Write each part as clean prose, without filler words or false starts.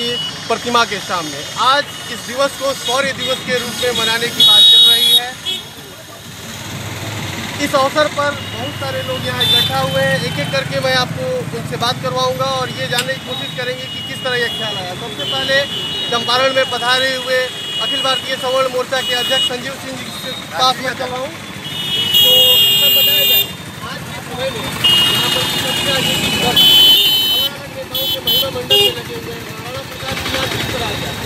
की प्रतिमा के सामने। आज इस दिवस को शौर्य दिवस के रूप में मनाने की बात चल रही है। इस अवसर पर बहुत सारे लोग यहाँ इकट्ठा हुए हैं। एक एक करके मैं आपको उनसे बात करवाऊंगा और ये जानने की कोशिश करेंगे कि किस तरह यह ख्याल आया। सबसे पहले चंपारण में पधारे हुए अखिल भारतीय सवर्ण मोर्चा के अध्यक्ष संजीव सिंह जी के पास मैं चल रहा हूँ। तो सर बताया जाए आज के समय में यहाँ पर अलग अलग नेताओं के महिला मंडल में लगे हुए हैं। महाराणा प्रताप की याद किस तरह आ जाए?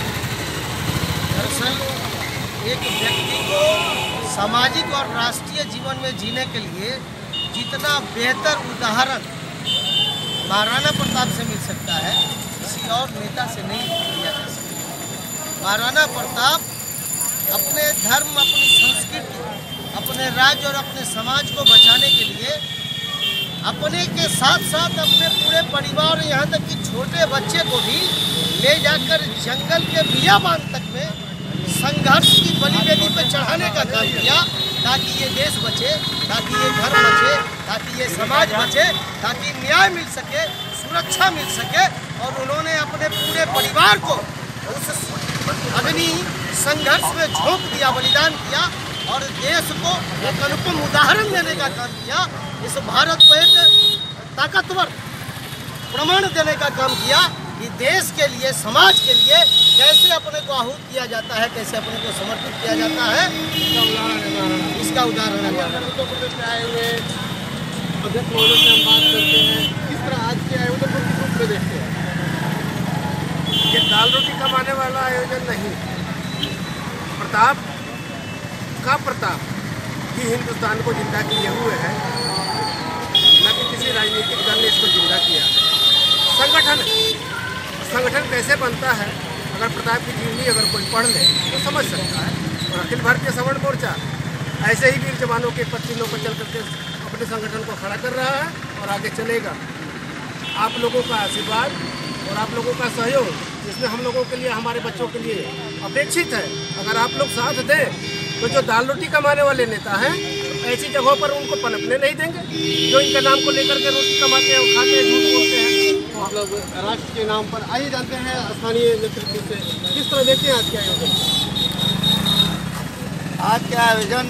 दरअसल एक व्यक्ति को सामाजिक और राष्ट्रीय जीवन में जीने के लिए जितना बेहतर उदाहरण महाराणा प्रताप से मिल सकता है, किसी और नेता से नहीं दिया जा सकता। महाराणा प्रताप अपने धर्म, अपनी संस्कृति, अपने राज्य और अपने समाज को बचाने के लिए अपने के साथ साथ अपने पूरे परिवार, यहाँ तक कि छोटे बच्चे को भी ले जाकर जंगल के बियाबान तक में संघर्ष की बलिवेदी पर चढ़ाने का काम किया, ताकि ये देश बचे, ताकि ये धर्म बचे, ताकि ये समाज बचे, ताकि न्याय मिल सके, सुरक्षा मिल सके। और उन्होंने अपने पूरे परिवार को उस अग्नि संघर्ष में झोंक दिया, बलिदान किया और देश को एक अनुपम उदाहरण देने का काम किया। इस भारत को एक ताकतवर प्रमाण देने का काम किया कि देश के लिए, समाज के लिए कैसे अपने को आहूत किया जाता है, कैसे अपने को समर्पित किया जाता है, इसका उदाहरण है। उत्तर प्रदेश में आए हुए अध्यक्ष महोदय से हम बात करते हैं। किस तरह आज के आयोजन को किस रूप में देखते हैं? ये दाल रोटी कमाने वाला आयोजन नहीं, प्रताप का प्रताप ही हिंदुस्तान को जिंदा किए हुए है, न कि किसी राजनीतिक दल ने इसको जिंदा किया है। संगठन कैसे बनता है, अगर प्रताप की जीवनी अगर कोई पढ़ ले तो समझ सकता है। और अखिल भारतीय सवर्ण मोर्चा ऐसे ही वीर जवानों के पत्तियों पर चल करके अपने संगठन को खड़ा कर रहा है और आगे चलेगा। आप लोगों का आशीर्वाद और आप लोगों का सहयोग इसमें हम लोगों के लिए, हमारे बच्चों के लिए अपेक्षित है। अगर आप लोग साथ दें तो जो दाल रोटी कमाने वाले नेता हैं ऐसी जगहों पर उनको पनपने नहीं देंगे, जो इनके नाम को लेकर के रोटी कमाते हैं, खाते हैं, झूठ बोलते हैं। मतलब राष्ट्र के नाम पर आइए जानते हैं स्थानीय नेतृत्व से किस तरह देखते हैं आज के आयोजन। आज के आयोजन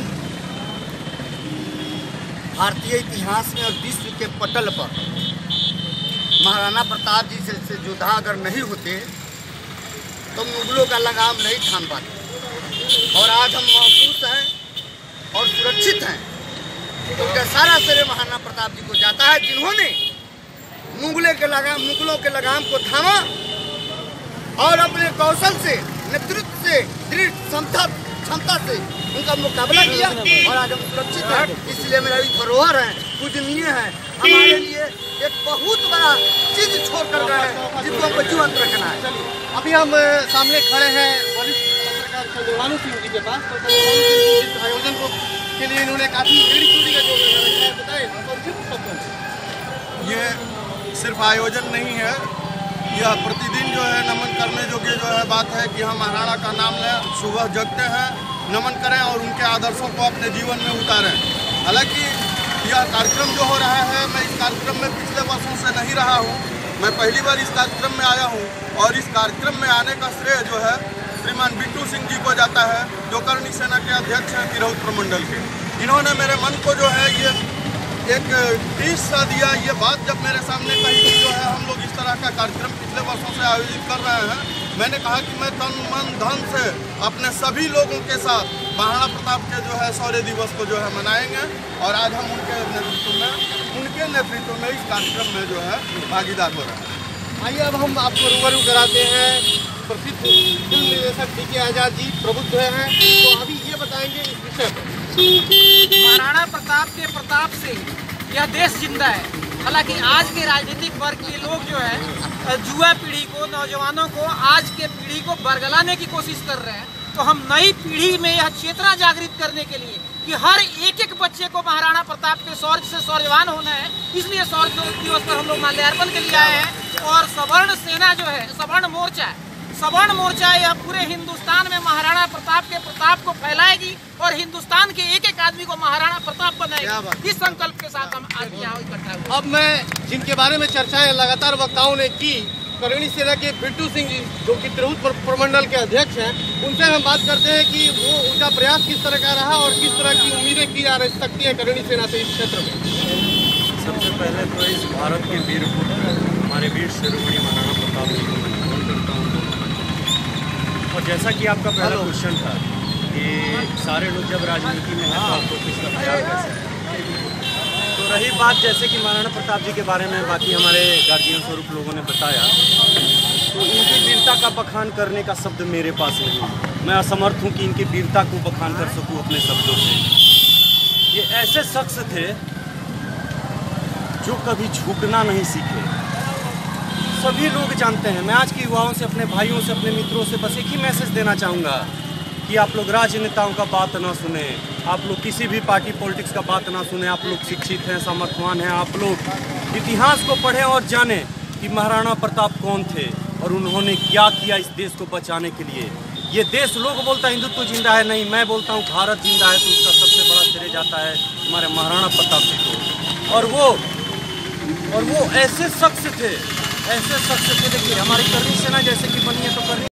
भारतीय इतिहास में और विश्व के पटल पर महाराणा प्रताप जी से योद्धा अगर नहीं होते तो मुगलों का लगाम नहीं थाम पाते। और आज हम महफूज हैं और सुरक्षित हैं तो उनका सारा श्रेय महाराणा प्रताप जी को जाता है, जिन्होंने मुगलों के लगाम को थामा और अपने कौशल से, नेतृत्व से, दृढ़ क्षमता से उनका मुकाबला किया और आज हम सुरक्षित हैं। इसलिए मेरा भी धरोहर है, पूजनीय है, हमारे लिए एक बहुत बड़ा चीज छोड़ कर गए हैं जिसको हमको जीवंत रखना है। अभी हम सामने खड़े हैं वरिष्ठ पत्रकार संजीव सिंह जी के पास। तो इस आयोजन को के लिए इन्होंने काफी एड़ी चोटी का जो रखा है, बताइए। ये सिर्फ आयोजन नहीं है, यह प्रतिदिन जो है नमन करने योग्य जो है बात है कि हम महाराणा का नाम लें, सुबह जगते हैं, नमन करें और उनके आदर्शों को अपने जीवन में उतारें। हालांकि यह कार्यक्रम जो हो रहा है, मैं इस कार्यक्रम में पिछले वर्षों से नहीं रहा हूँ, मैं पहली बार इस कार्यक्रम में आया हूँ और इस कार्यक्रम में आने का श्रेय जो है श्रीमान बिट्टू सिंह जी को जाता है, जो करनी सेना के अध्यक्ष हैं तिरहुत प्रमंडल के। इन्होंने मेरे मन को जो है ये एक टीस सा दिया। ये बात जब मेरे सामने कही कि जो है हम लोग इस तरह का कार्यक्रम पिछले वर्षों से आयोजित कर रहे हैं, मैंने कहा कि मैं तन मन धन से अपने सभी लोगों के साथ महाराणा प्रताप के जो है शौर्य दिवस को जो है मनाएंगे और आज हम उनके नेतृत्व में इस कार्यक्रम में जो है भागीदार हो रहे हैं। आइए अब हम आपको रूबरू कराते हैं प्रसिद्ध फिल्म निर्देशक डी.के. आजाद जी प्रबुद्ध हैं, तो अभी ये बताएंगे इस विषय पर। महाराणा प्रताप के प्रताप से यह देश जिंदा है। हालांकि आज के राजनीतिक वर्ग के लोग जो है युवा पीढ़ी को, नौजवानों को, आज के पीढ़ी को बरगलाने की कोशिश कर रहे हैं। तो हम नई पीढ़ी में यह चेतना जागृत करने के लिए कि हर एक बच्चे को महाराणा प्रताप के शौर्य से शौर्यवान होना है, इसलिए शौर्य दिवस पर हम लोग माल्यार्पण के लिए आए हैं। और सवर्ण सेना जो है, सवर्ण मोर्चा यह पूरे हिंदुस्तान में महाराणा प्रताप के प्रताप को फैलाएगी और हिंदुस्तान के एक एक आदमी को महाराणा प्रताप बनाएगी। इस संकल्प के साथ हम आज यहाँ इकट्ठा हुए। अब मैं जिनके बारे में चर्चाएं लगातार वक्ताओं ने की करणी सेना के बिट्टू सिंह जी, जो कि तिरहुत प्रमंडल के अध्यक्ष हैं, उनसे हम बात करते हैं कि वो उनका प्रयास किस तरह का रहा और किस तरह की उम्मीदें की जा सकती हैं करणी सेना से इस क्षेत्र में। सबसे पहले तो इस भारत के वीर पुत्र हमारे वीर शिरोमणि महाराणा प्रताप जी को मैं नमन करता हूँ। और जैसा कि आपका पहला क्वेश्चन था कि सारे लोग जब राजनीति में हैं तो आपको किसका प्रचार कैसे है, तो रही बात जैसे कि महाराणा प्रताप जी के बारे में बाकी हमारे गार्जियन स्वरूप लोगों ने बताया, तो इनकी वीरता का बखान करने का शब्द मेरे पास नहीं। मैं असमर्थ हूँ कि इनकी वीरता को बखान कर सकूँ अपने शब्दों से। ये ऐसे शख्स थे जो कभी झुकना नहीं सीखे। सभी लोग जानते हैं। मैं आज के युवाओं से, अपने भाइयों से, अपने मित्रों से बस एक ही मैसेज देना चाहूँगा कि आप लोग राजनेताओं का बात ना सुने, आप लोग किसी भी पार्टी पॉलिटिक्स का बात ना सुने। आप लोग शिक्षित हैं, सामर्थ्यवान हैं, आप लोग इतिहास को पढ़ें और जानें कि महाराणा प्रताप कौन थे और उन्होंने क्या किया इस देश को बचाने के लिए। ये देश, लोग बोलता है हिंदुत्व जिंदा है, नहीं, मैं बोलता हूँ भारत जिंदा है। तो उसका सबसे बड़ा श्रेय जाता है हमारे महाराणा प्रताप जी को। और वो ऐसे शख्स थे, देखिए हमारी करणी सेना जैसे कि बनी है तो करणी